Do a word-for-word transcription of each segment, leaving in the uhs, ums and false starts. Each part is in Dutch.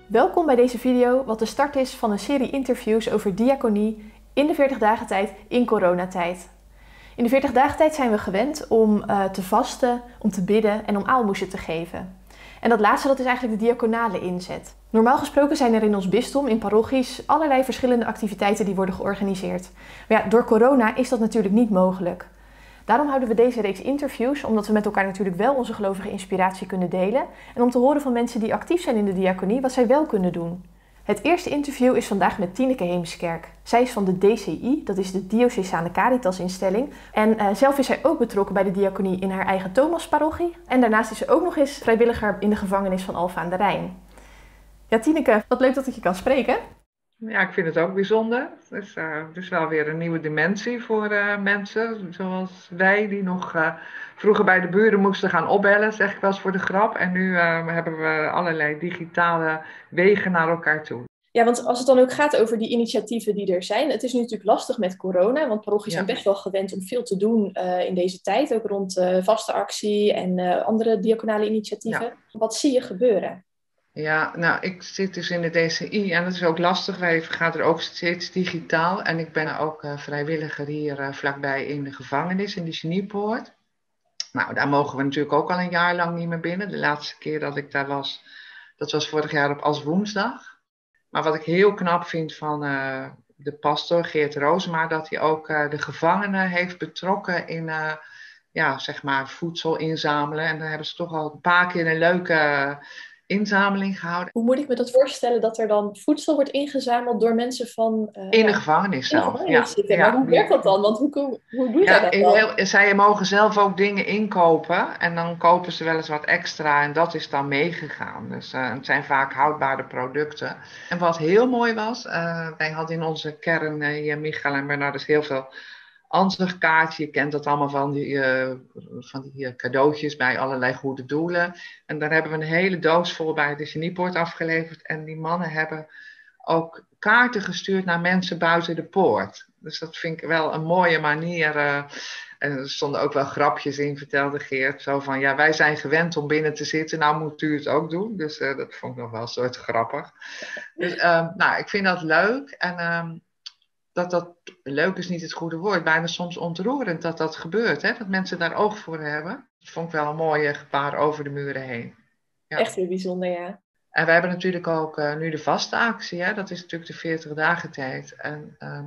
Welkom bij deze video, wat de start is van een serie interviews over diaconie in de veertig dagen tijd in coronatijd. In de veertig dagen tijd zijn we gewend om uh, te vasten, om te bidden en om aalmoezen te geven. En dat laatste dat is eigenlijk de diaconale inzet. Normaal gesproken zijn er in ons bisdom, in parochies, allerlei verschillende activiteiten die worden georganiseerd. Maar ja, door corona is dat natuurlijk niet mogelijk. Daarom houden we deze reeks interviews, omdat we met elkaar natuurlijk wel onze gelovige inspiratie kunnen delen en om te horen van mensen die actief zijn in de diaconie wat zij wel kunnen doen. Het eerste interview is vandaag met Tineke Heemskerk. Zij is van de D C I, dat is de Diocesane Caritas-instelling. En uh, zelf is zij ook betrokken bij de diaconie in haar eigen Thomasparochie. En daarnaast is ze ook nog eens vrijwilliger in de gevangenis van Alphen aan de Rijn. Ja, Tineke, wat leuk dat ik je kan spreken. Ja, ik vind het ook bijzonder. Het is, uh, het is wel weer een nieuwe dimensie voor uh, mensen zoals wij, die nog uh, vroeger bij de buren moesten gaan opbellen, zeg ik wel eens voor de grap. En nu uh, hebben we allerlei digitale wegen naar elkaar toe. Ja, want als het dan ook gaat over die initiatieven die er zijn. Het is nu natuurlijk lastig met corona, want parochies ja. zijn best wel gewend om veel te doen uh, in deze tijd. Ook rond uh, vastenactie en uh, andere diaconale initiatieven. Ja. Wat zie je gebeuren? Ja, nou, ik zit dus in de D C I en dat is ook lastig. Wij vergaderen ook steeds digitaal. En ik ben ook uh, vrijwilliger hier uh, vlakbij in de gevangenis, in de Geniepoort. Nou, daar mogen we natuurlijk ook al een jaar lang niet meer binnen. De laatste keer dat ik daar was, dat was vorig jaar op Aswoensdag. Maar wat ik heel knap vind van uh, de pastor Geert Roosema, dat hij ook uh, de gevangenen heeft betrokken in uh, ja, zeg maar voedsel inzamelen. En dan hebben ze toch al een paar keer een leuke uh, inzameling gehouden. Hoe moet ik me dat voorstellen dat er dan voedsel wordt ingezameld door mensen van... Uh, in de ja, gevangenis in de zelf. gevangenis Ja, zitten. ja, Maar hoe werkt dat dan? Want hoe, hoe doe je ja, dat dan? heel, zij mogen zelf ook dingen inkopen en dan kopen ze wel eens wat extra en dat is dan meegegaan. Dus uh, het zijn vaak houdbare producten. En wat heel mooi was, uh, wij hadden in onze kern uh, hier Michael en Bernardus heel veel ansichtkaartjes. Je kent dat allemaal van die, uh, van die uh, cadeautjes bij allerlei goede doelen. En daar hebben we een hele doos vol bij de Geniepoort afgeleverd. En die mannen hebben ook kaarten gestuurd naar mensen buiten de poort. Dus dat vind ik wel een mooie manier. Uh, en er stonden ook wel grapjes in, vertelde Geert. Zo van, ja, wij zijn gewend om binnen te zitten. Nou moet u het ook doen. Dus uh, dat vond ik nog wel een soort grappig. Dus uh, nou, ik vind dat leuk. En uh, dat dat, leuk is niet het goede woord. Bijna soms ontroerend dat dat gebeurt. Hè? Dat mensen daar oog voor hebben. Dat vond ik wel een mooie gebaar over de muren heen. Ja. Echt heel bijzonder, ja. En we hebben natuurlijk ook uh, nu de vaste actie. Hè? Dat is natuurlijk de veertig dagen tijd. En uh,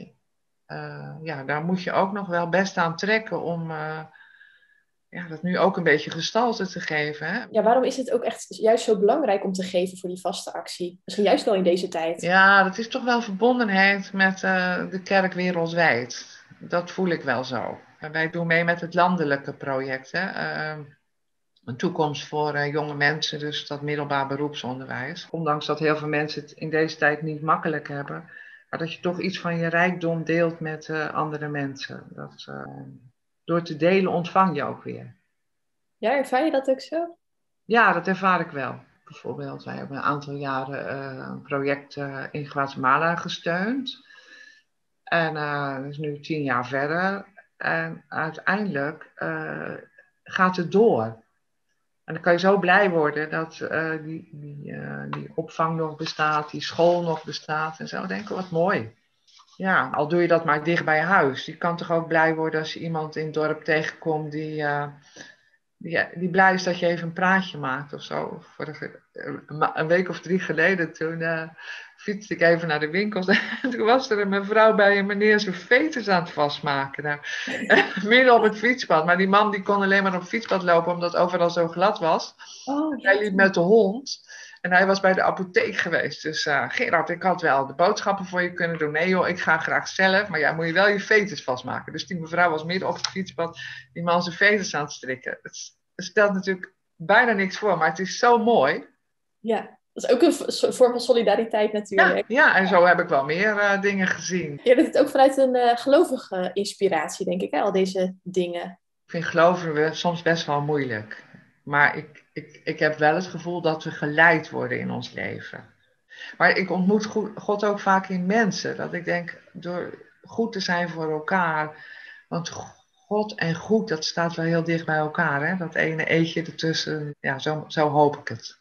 uh, ja, daar moet je ook nog wel best aan trekken om uh, ja, dat nu ook een beetje gestalte te geven. Hè? Ja, waarom is het ook echt juist zo belangrijk om te geven voor die vaste actie? Misschien juist wel in deze tijd. Ja, dat is toch wel verbondenheid met uh, de kerk wereldwijd. Dat voel ik wel zo. En wij doen mee met het landelijke project. Hè? Uh, Een toekomst voor uh, jonge mensen, dus dat middelbaar beroepsonderwijs. Ondanks dat heel veel mensen het in deze tijd niet makkelijk hebben, maar dat je toch iets van je rijkdom deelt met uh, andere mensen. Dat, uh, door te delen ontvang je ook weer. Ja, ervaar je dat ook zo? Ja, dat ervaar ik wel. Bijvoorbeeld, wij hebben een aantal jaren uh, een project uh, in Guatemala gesteund. En uh, dat is nu tien jaar verder. En uiteindelijk uh, gaat het door. En dan kan je zo blij worden dat uh, die, die, uh, die opvang nog bestaat, die school nog bestaat. En zo denken, wat mooi. Ja, al doe je dat maar dicht bij huis. Je kan toch ook blij worden als je iemand in het dorp tegenkomt die, uh, die, die blij is dat je even een praatje maakt of zo. Vorige, een week of drie geleden toen uh, fietste ik even naar de winkels. En toen was er een mevrouw bij een meneer zijn veters aan het vastmaken. Nou, midden op het fietspad. Maar die man die kon alleen maar op het fietspad lopen omdat het overal zo glad was. Oh, ja. Hij liep met de hond. En hij was bij de apotheek geweest. Dus uh, Gerard, ik had wel de boodschappen voor je kunnen doen. Nee joh, ik ga graag zelf. Maar ja, moet je wel je veters vastmaken. Dus die mevrouw was midden op het fietspad. Die man zijn veters aan het strikken. Het, het stelt natuurlijk bijna niks voor. Maar het is zo mooi. Ja, dat is ook een vorm van solidariteit natuurlijk. Ja, ja en zo heb ik wel meer uh, dingen gezien. Je doet het ook vanuit een uh, gelovige inspiratie, denk ik, hè? Al deze dingen. Ik vind geloven soms best wel moeilijk. Maar ik, ik, ik heb wel het gevoel dat we geleid worden in ons leven. Maar ik ontmoet God ook vaak in mensen. Dat ik denk, door goed te zijn voor elkaar. Want God en goed, dat staat wel heel dicht bij elkaar. Hè? Dat ene eetje ertussen, ja, zo, zo hoop ik het.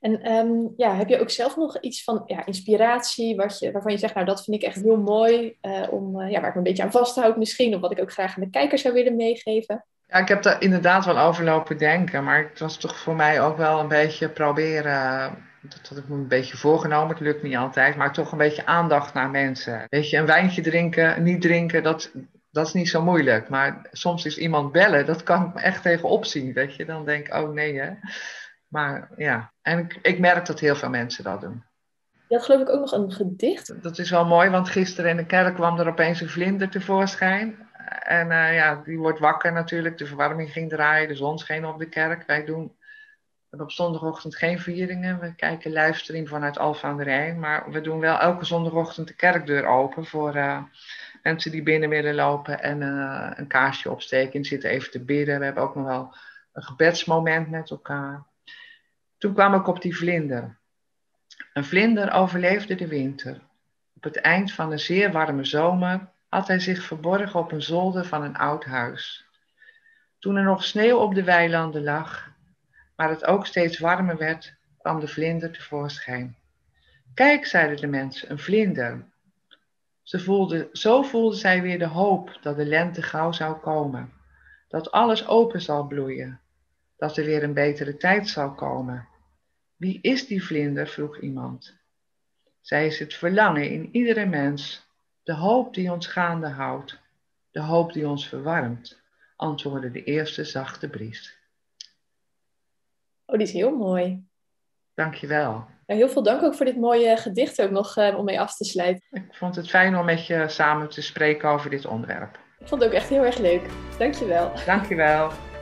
En um, ja, heb je ook zelf nog iets van ja, inspiratie wat je, waarvan je zegt, nou dat vind ik echt heel mooi, uh, om, uh, ja, waar ik me een beetje aan vasthoud misschien, of wat ik ook graag aan de kijkers zou willen meegeven? Ja, ik heb daar inderdaad wel over lopen denken, maar het was toch voor mij ook wel een beetje proberen, dat had ik me een beetje voorgenomen, het lukt niet altijd, maar toch een beetje aandacht naar mensen. Weet je, een wijntje drinken, niet drinken, dat, dat is niet zo moeilijk, maar soms is iemand bellen, dat kan ik me echt tegen opzien, weet je. Dan denk ik, oh nee hè. Maar ja, en ik, ik merk dat heel veel mensen dat doen. Je had geloof ik ook nog een gedicht. Dat is wel mooi, want gisteren in de kerk kwam er opeens een vlinder tevoorschijn. En uh, ja, die wordt wakker natuurlijk. De verwarming ging draaien, de zon scheen op de kerk. Wij doen op zondagochtend geen vieringen. We kijken livestream vanuit Alphen aan de Rijn. Maar we doen wel elke zondagochtend de kerkdeur open voor uh, mensen die binnen willen lopen en uh, een kaarsje opsteken en zitten even te bidden. We hebben ook nog wel een gebedsmoment met elkaar. Toen kwam ik op die vlinder. Een vlinder overleefde de winter. Op het eind van een zeer warme zomer had hij zich verborgen op een zolder van een oud huis. Toen er nog sneeuw op de weilanden lag, maar het ook steeds warmer werd, kwam de vlinder tevoorschijn. Kijk, zeiden de mensen, een vlinder. Ze voelde, zo voelde zij weer de hoop dat de lente gauw zou komen. Dat alles open zal bloeien. Dat er weer een betere tijd zal komen. Wie is die vlinder? Vroeg iemand. Zij is het verlangen in iedere mens, de hoop die ons gaande houdt, de hoop die ons verwarmt, antwoordde de eerste zachte bries. Oh, die is heel mooi. Dankjewel. Ja, heel veel dank ook voor dit mooie gedicht ook nog uh, om mee af te sluiten. Ik vond het fijn om met je samen te spreken over dit onderwerp. Ik vond het ook echt heel erg leuk. Dankjewel. Dankjewel.